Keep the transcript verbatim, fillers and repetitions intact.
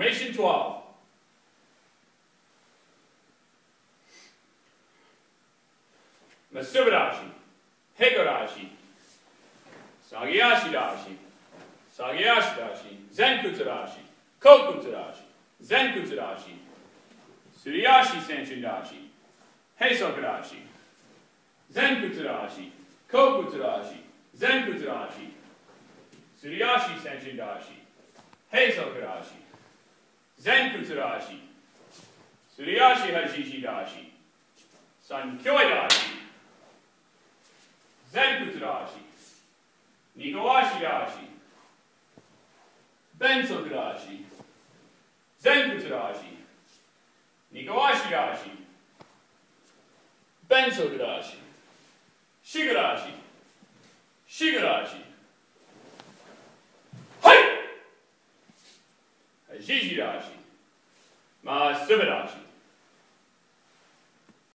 Formation twelve. Masubadashi, Hikodashi, Sagiyashi Dashi, Sagiyashi Dashi, Zenkutsudashi, Kokutsudashi, Zenkutsudashi, Suriyashi Senshin Dashi, Heisokadashi, Zenkutsudashi, Kokutsudashi, Zenkutsudashi, Suriyashi Senshin Dashi, Heisokadashi, Zenkutsudashi, Suriyashi Hajishi Dashi, Sankyoi Dashi, Zenkutsudashi, Nigowashi Dashi, Bensokurashi, Zenkutsudashi, Nigowashi Dashi, Bensokurashi, Shigurashi, Shigurashi, Hai! Hajishi Dashi, Masubadashi.